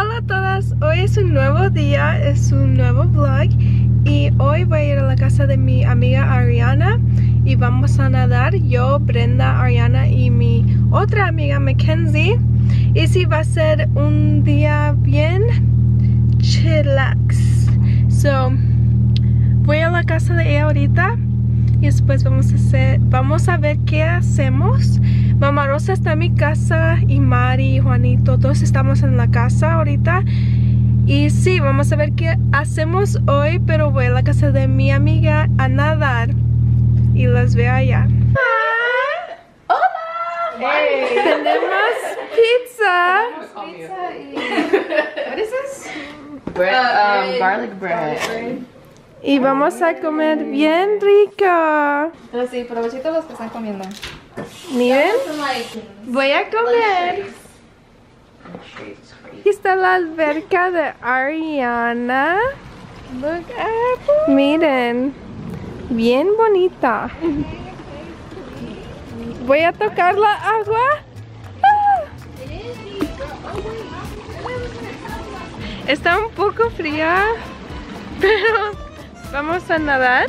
Hola a todas, hoy es un nuevo día, es un nuevo vlog y hoy voy a ir a la casa de mi amiga Ariana y vamos a nadar, yo, Brenda, Ariana y mi otra amiga Mackenzie. Y sí, va a ser un día bien chillax. So, voy a la casa de ella ahorita y después vamos a ver qué hacemos. Mamá Rosa está en mi casa y Mari, Juanito, todos estamos en la casa ahorita. Y sí, vamos a ver qué hacemos hoy, pero voy a la casa de mi amiga a nadar y las veo allá. ¡Hola! Hey. Tenemos pizza. What is this? Bread, garlic bread. Y vamos a comer bien rico. Pero sí, provechito los que están comiendo. Miren, voy a comer. Aquí está la alberca de Ariana. Look at, miren, bien bonita. Voy a tocar la agua. Está un poco fría, pero vamos a nadar.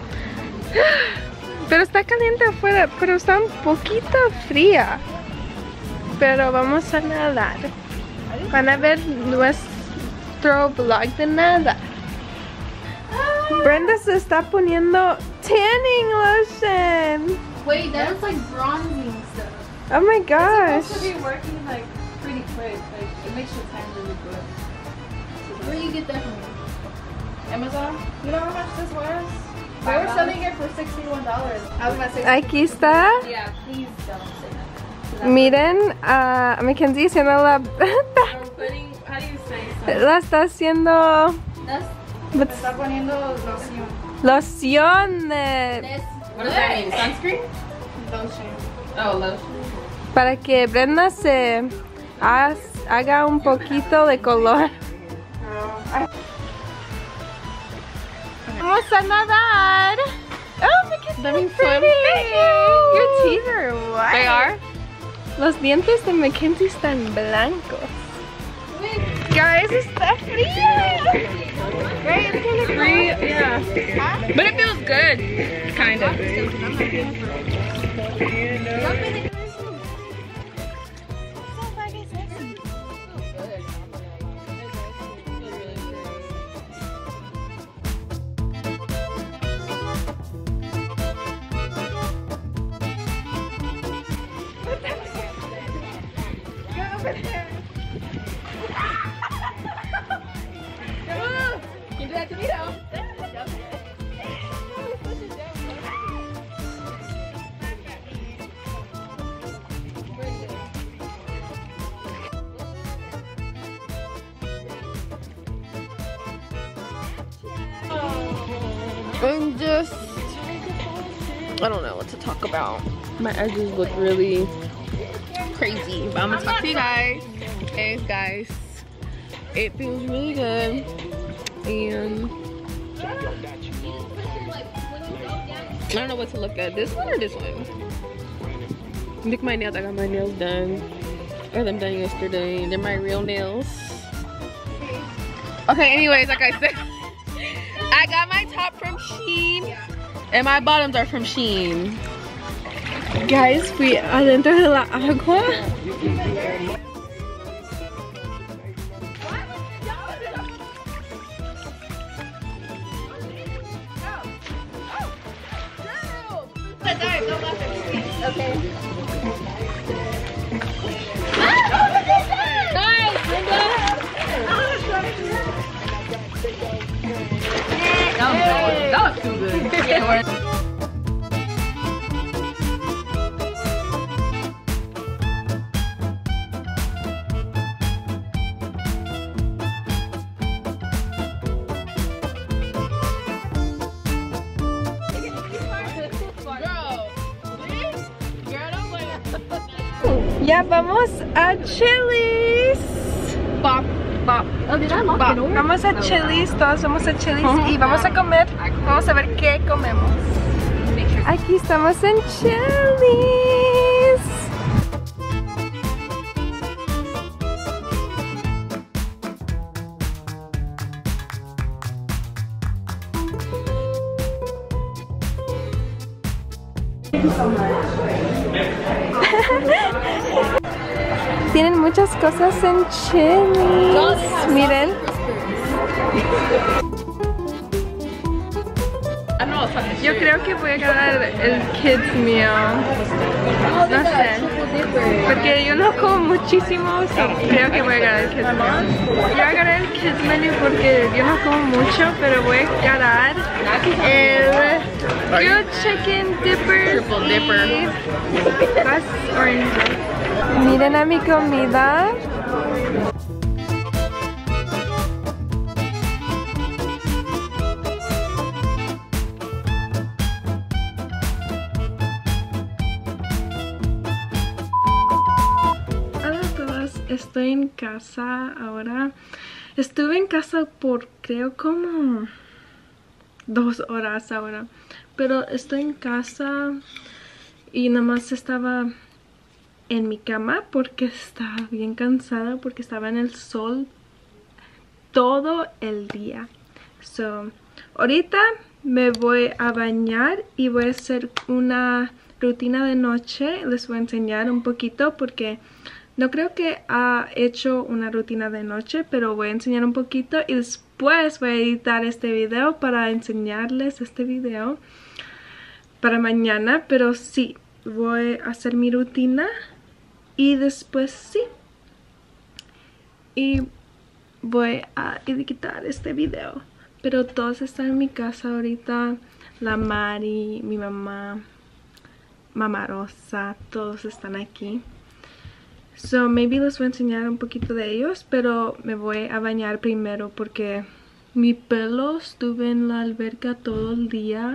Pero está caliente afuera, pero está un poquito fría. Pero vamos a nadar. Van a ver nuestro vlog de nada. Brenda se está poniendo tanning lotion. Wait, that looks like bronzing stuff. Oh my gosh. It's supposed to be working like pretty quick. Like it makes your tan really good. Where do you get that from? Amazon? You know how much this was? They were selling it for $61. I was gonna say. Aquí está. Yeah, please don't say that. Miren a Mackenzie haciendo la... We're putting, how do you say something? la está haciendo... That's Me está poniendo loción. Loción. What does that mean? Sunscreen? Lotion. Oh, lotion. Para que Brenda se haga un poquito de color. Vamos a nadar. Oh, Mackenzie, pretty. Your teeth are white. They are? Los dientes de Mackenzie están blancos. Guys, está frío. Right? It's kind of Free, yeah. But it feels good. Kind of. I'm just, I don't know what to talk about. My edges look really crazy, but I'm gonna talk to you guys. Hey guys, it feels really good, and I don't know what to look at, this one or this one. Look at my nails, I got my nails done. I got them done yesterday. They're my real nails. Okay, anyways, like I said, I got my top from Shein and my bottoms are from Shein. Guys, fui adentro de la agua. Okay. That was too good. Ya vamos a Chili's. Bop, bop. Oh, did I lock it over? Vamos a Chili's, todos vamos a Chili's y vamos a comer. Vamos a ver qué comemos. Aquí estamos en Chili's. Tienen muchas cosas en Chili's. Miren. Yo creo que voy a ganar el Kids Meal. No sé. Porque yo no como muchísimo, so creo que voy a ganar el Kids Meal. Yo voy a ganar el Kids Menu porque yo no como mucho, pero voy a ganar el Grilled Chicken Dipper. Triple Dipper. Y las oranges. Miren a mi comida. Estoy en casa ahora. Estuve en casa por creo como 2 horas ahora. Pero estoy en casa y nada más estaba en mi cama porque estaba bien cansada porque estaba en el sol todo el día. So, ahorita me voy a bañar y voy a hacer una rutina de noche. Les voy a enseñar un poquito porque no creo que ha hecho una rutina de noche, pero voy a enseñar un poquito y después voy a editar este video para enseñarles este video para mañana. Pero sí, voy a hacer mi rutina y después sí. Y voy a editar este video. Pero todos están en mi casa ahorita. La Mari, mi mamá, Mamá Rosa, todos están aquí. So, maybe les voy a enseñar un poquito de ellos, pero me voy a bañar primero porque mi pelo estuve en la alberca todo el día.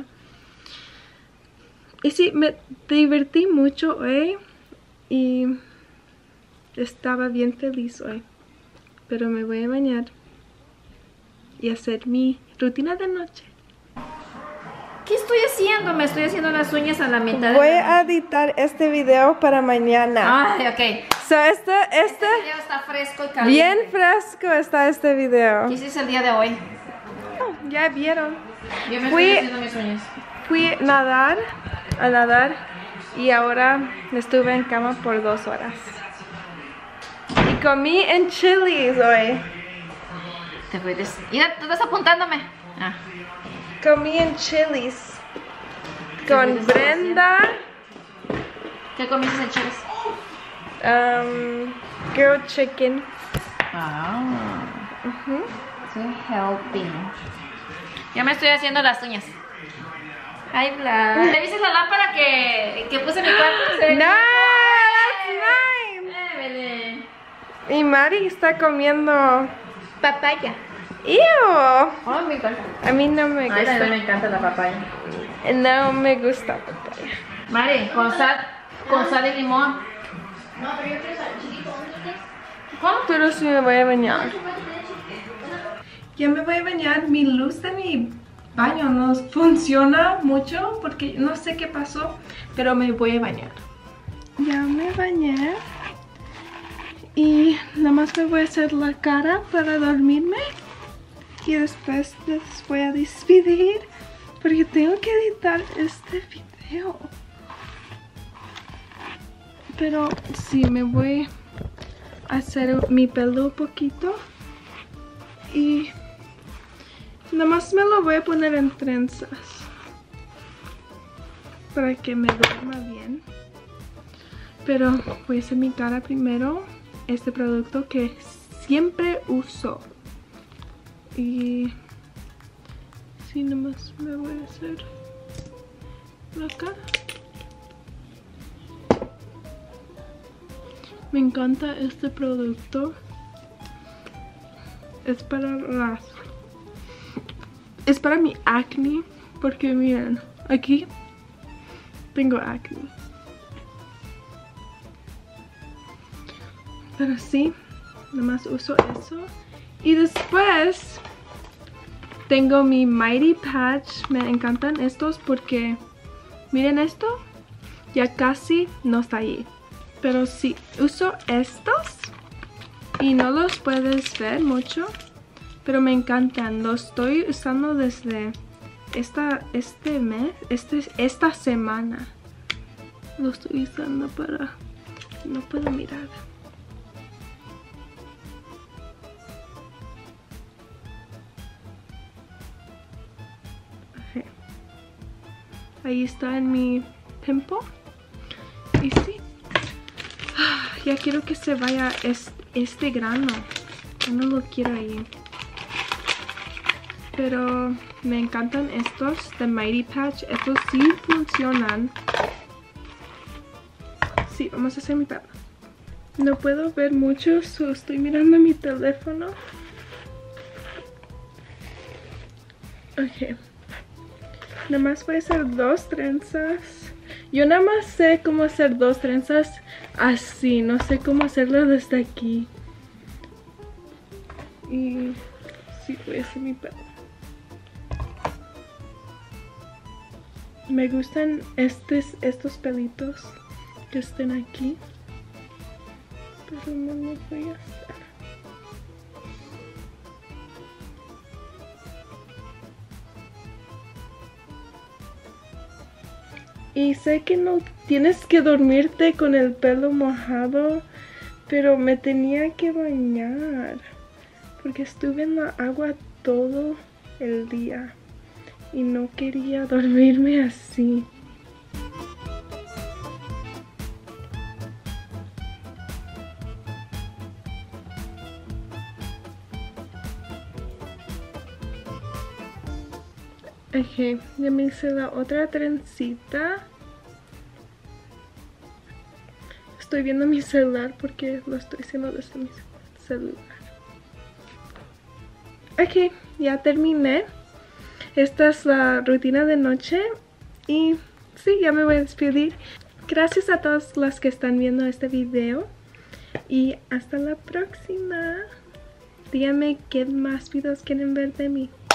Y sí, me divertí mucho hoy y estaba bien feliz hoy. Pero me voy a bañar y hacer mi rutina de noche. ¿Qué estoy haciendo? Me estoy haciendo las uñas a la mitad. Voy a editar este video para mañana. Ay, ok. So, este video está fresco y caliente. bien fresco está este video. ¿Qué hiciste el día de hoy? Ya vieron. Yo me estoy haciendo mis uñas. Fui a nadar y ahora estuve en cama por 2 horas. Y comí en Chili's hoy. Te puedes... Mira, tú estás apuntándome. Ah. Comí en Chili's con Brenda. ¿Qué comiste en Chili's? Grilled chicken. Ah. Soy healthy. Ya me estoy haciendo las uñas. Hi, Vlad. ¿Le viste la lámpara que puse en mi cuarto? No, that's mine. Y Mari está comiendo papaya. ¡Ew! Oh, me encanta. A mí no me gusta. Ay, me encanta la papaya. No me gusta papaya. Mari, con sal y limón. No, pero yo quiero sal chiquito. ¿Cómo? Pero sí me voy a bañar. Ya me voy a bañar. Mi luz de mi baño no funciona mucho porque no sé qué pasó, pero me voy a bañar. Ya me bañé. Y nada más me voy a hacer la cara para dormirme. Y después les voy a despedir porque tengo que editar este video. Pero sí, me voy a hacer mi pelo un poquito. Y nada más me lo voy a poner en trenzas para que me duerma bien. Pero voy a hacer mi cara primero. Este producto que siempre uso. Y sí, nomás me voy a hacer la cara. Me encanta este producto. Es para mi acné. Porque miren, aquí tengo acné. Pero sí, nomás uso eso. Y después tengo mi Mighty Patch. Me encantan estos porque miren esto, ya casi no está ahí. Pero sí, uso estos y no los puedes ver mucho, pero me encantan. Los estoy usando desde esta semana. lo estoy usando para... no puedo mirar. Okay. Ahí está en mi pimple. Y sí, ya quiero que se vaya este grano. Yo no lo quiero ahí. Pero me encantan estos de Mighty Patch. Estos sí funcionan. Sí, vamos a hacer mi pelo. No puedo ver mucho, so estoy mirando mi teléfono. Ok. Nada más voy a hacer 2 trenzas. Yo nada más sé cómo hacer 2 trenzas así. No sé cómo hacerlo desde aquí. Y sí, voy a hacer mi pelo. Me gustan estos pelitos que estén aquí. Pero no lo voy a hacer. Y sé que no tienes que dormirte con el pelo mojado, pero me tenía que bañar porque estuve en la agua todo el día y no quería dormirme así. Ok, ya me hice la otra trencita. Estoy viendo mi celular porque lo estoy haciendo desde mi celular. Ok, ya terminé. Esta es la rutina de noche. Y sí, ya me voy a despedir. Gracias a todos los que están viendo este video. Y hasta la próxima. Díganme qué más videos quieren ver de mí.